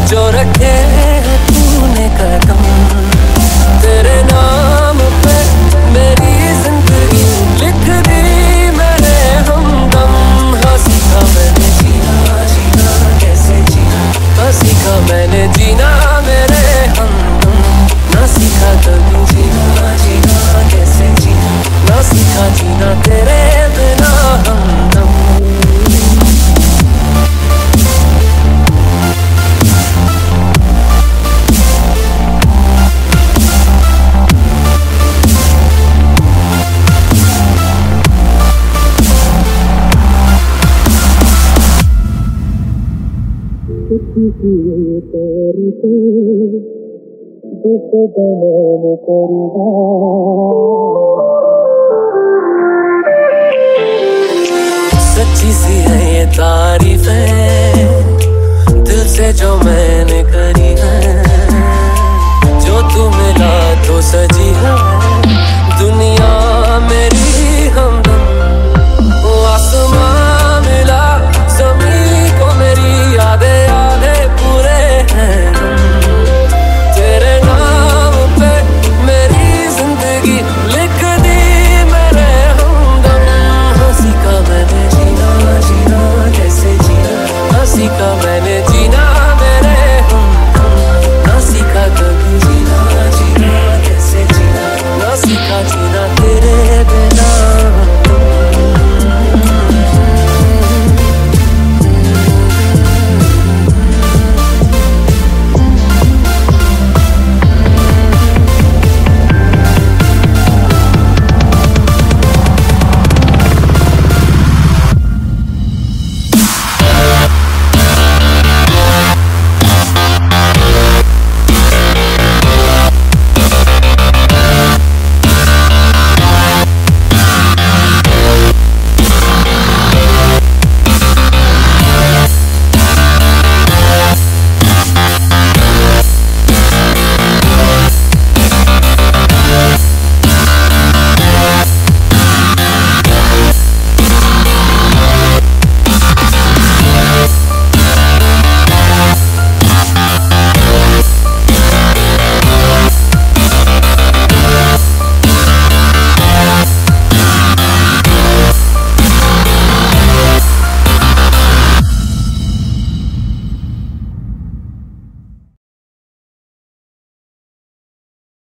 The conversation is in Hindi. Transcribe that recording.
जो रखे तूने कदम, तेरे नाम पे मेरी जिंदगी लिख दी मैंने हमदम। हाँ सीखा मैंने जीना, जीना कैसे जीना, हाँ सीखा मैंने जीना मेरे हमदम। ना सीखा कभी जीना, जीना कैसे जीना, ना सीखा जीना तेरे बिना हमदम। सच्ची सी है ये तारीफें दिल से जो मैंने करी है, जो तू मिला तो सजी है दुनिया मेरी हमदम। वो आसमां मिला ज़मीं को मेरी यादें यादें पूरे हैं तेरे नाम पे मेरी जिंदगी लिख दी मेरे हमदम। हाँ सीखा मैंने जीना, जीना कैसे जीना, हाँ सीखा मैंने जीना